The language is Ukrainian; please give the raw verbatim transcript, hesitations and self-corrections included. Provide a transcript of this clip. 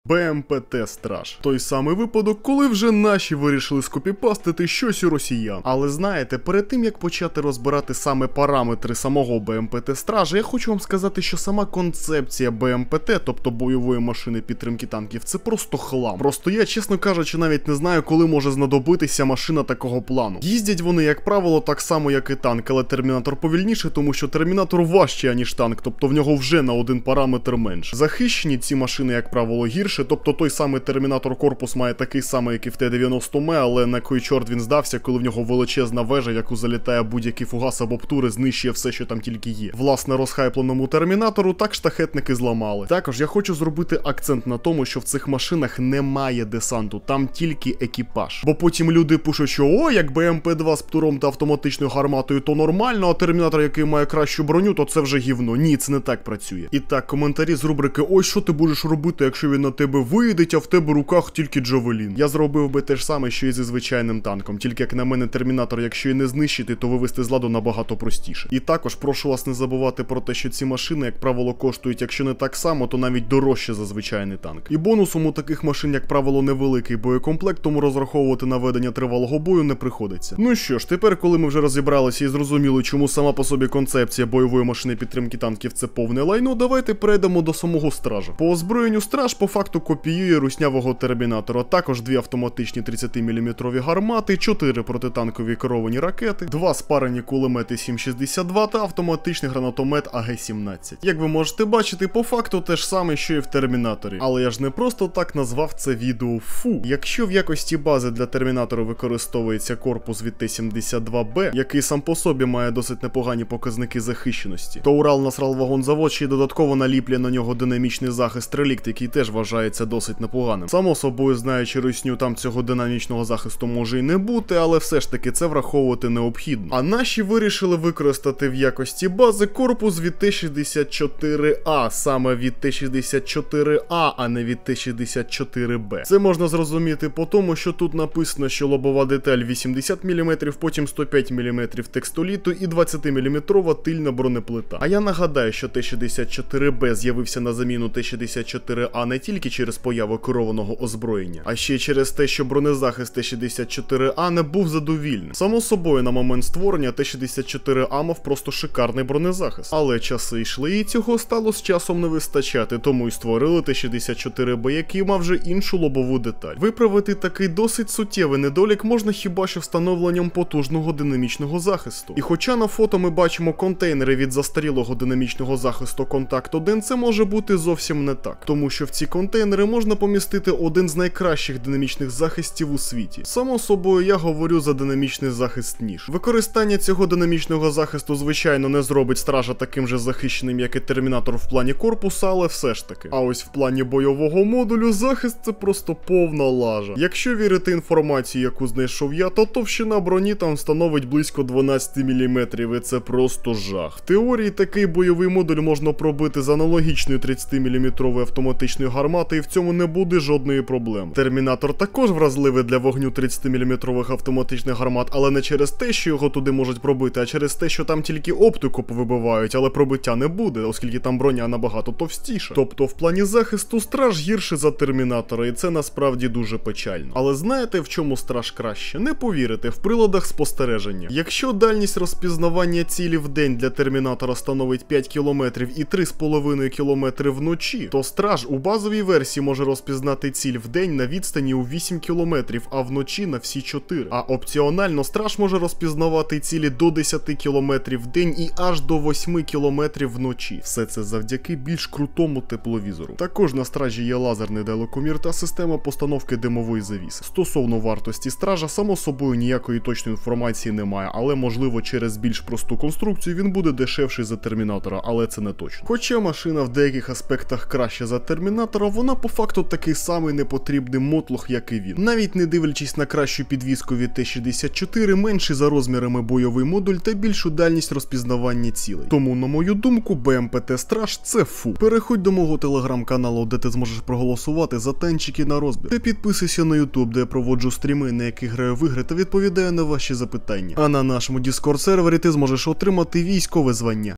БМПТ Страж. Той самий випадок, коли вже наші вирішили скопіпастити щось у росіян. Але знаєте, перед тим як почати розбирати саме параметри самого БМПТ Стража, я хочу вам сказати, що сама концепція БМПТ, тобто бойової машини підтримки танків, це просто хлам. Просто я, чесно кажучи, навіть не знаю, коли може знадобитися машина такого плану. Їздять вони, як правило, так само, як і танк, але Термінатор повільніше, тому що Термінатор важче, аніж танк, тобто в нього вже на один параметр менше. Захищені ці машини, як правило, гірше, тобто той самий Термінатор корпус має такий самий, як і в Т дев'яносто М, але на кой чорт він здався, коли в нього величезна вежа, яку залітає будь-який фугас або птури, знищує все, що там тільки є. Власне, розхайпленому Термінатору так штахетники зламали. Також я хочу зробити акцент на тому, що в цих машинах немає десанту, там тільки екіпаж. Бо потім люди пишуть, що о, як БМП два з птуром та автоматичною гарматою, то нормально, а Термінатор, який має кращу броню, то це вже гівно. Ні, це не так працює. І так, коментарі з рубрики «Ось що ти будеш робити, якщо він на тебе виїде, а в тебе в руках тільки Джавелін». Я зробив би те ж саме, що і зі звичайним танком. Тільки, як на мене, Термінатор, якщо і не знищити, то вивести з ладу набагато простіше. І також прошу вас не забувати про те, що ці машини, як правило, коштують, якщо не так само, то навіть дорожче за звичайний танк. І бонусом у таких машин, як правило, невеликий боєкомплект, тому розраховувати на ведення тривалого бою не приходиться. Ну що ж, тепер, коли ми вже розібралися і зрозуміли, чому сама по собі концепція бойової машини підтримки танків це повне лайно, давайте перейдемо до самого Стража. По озброєнню Страж по факту копіює руснявого Термінатора, також дві автоматичні тридцятиміліметрові гармати, чотири протитанкові керовані ракети, два спарені кулемети сім шістдесят два та автоматичний гранатомет А Г сімнадцять. Як ви можете бачити, по факту те ж саме, що і в Термінаторі. Але я ж не просто так назвав це відео фу. Якщо в якості бази для Термінатору використовується корпус від Т сімдесят два Б, який сам по собі має досить непогані показники захищеності, то Урал-Насрал-Вагонзавод ще й додатково наліплює на нього динамічний захист Релікт, який теж вважається досить непоганим. Само собою, знаючи русню, там цього динамічного захисту може і не бути, але все ж таки це враховувати необхідно. А наші вирішили використати в якості бази корпус від Т шістдесят чотири А, саме від Т шістдесят чотири А, а не від Т шістдесят чотири Б. Це можна зрозуміти по тому, що тут написано, що лобова деталь вісімдесят міліметрів, потім сто п'ять міліметрів текстоліту і двадцятиміліметрова тильна бронеплита. А я нагадаю, що Т шістдесят чотири Б з'явився на заміну Т шістдесят чотири А не тільки через появу керованого озброєння, а ще й через те, що бронезахист Т шістдесят чотири А не був задовільним. Само собою, на момент створення Т шістдесят чотири А мав просто шикарний бронезахист. Але часи йшли, і цього стало з часом не вистачати, тому й створили Т шістдесят чотири Б, який мав вже іншу лобову деталь. Виправити такий досить суттєвий недолік можна хіба що встановленням потужного динамічного захисту. І хоча на фото ми бачимо контейнери від застарілого динамічного захисту Контакт один, це може бути зовсім не так. Тому що в ці контейнери можна помістити один з найкращих динамічних захистів у світі. Само собою, я говорю за динамічний захист ніж. Використання цього динамічного захисту, звичайно, не зробить Стража таким же захищеним, як і Термінатор в плані корпуса, але все ж таки. А ось в плані бойового модулю захист це просто повна лажа. Якщо вірити інформації, яку знайшов я, то товщина броні там становить близько дванадцять міліметрів, і це просто жах. В теорії такий бойовий модуль можна пробити з аналогічною тридцятиміліметровою автоматичною гарматою, і в цьому не буде жодної проблеми. Термінатор також вразливий для вогню тридцятиміліметрових автоматичних гармат, але не через те, що його туди можуть пробити, а через те, що там тільки оптику повибивають, але пробиття не буде, оскільки там броня набагато товстіша. Тобто в плані захисту Страж гірше за Термінатора, і це насправді дуже печально. Але знаєте, в чому Страж краще? Не повірите, в приладах спостереження. Якщо дальність розпізнавання цілі в день для Термінатора становить п'ять кілометрів і три з половиною кілометри вночі, то Страж у базовій версії може розпізнати ціль в день на відстані у вісім кілометрів, а вночі на всі чотири. А опціонально Страж може розпізнавати цілі до десяти кілометрів в день і аж до восьми кілометрів вночі. Все це завдяки більш крутому тепловізору. Також на Стражі є лазерний далекомір та система постановки димової завіси. Стосовно вартості Стража, само собою ніякої точної інформації немає, але можливо через більш просту конструкцію він буде дешевший за Термінатора, але це не точно. Хоча машина в деяких аспектах краще за Термінатора, вона по факту такий самий непотрібний мотлох, як і він. Навіть не дивлячись на кращу підвіску від Т шістдесят чотири, менший за розмірами бойовий модуль та більшу дальність розпізнавання цілей. Тому, на мою думку, БМПТ Страж це фу. Переходь до мого телеграм-каналу, де ти зможеш проголосувати за танчики на розбір. Та підписуйся на ютуб, де я проводжу стріми, на яких граю в ігри та відповідаю на ваші запитання. А на нашому Discord сервері ти зможеш отримати військове звання.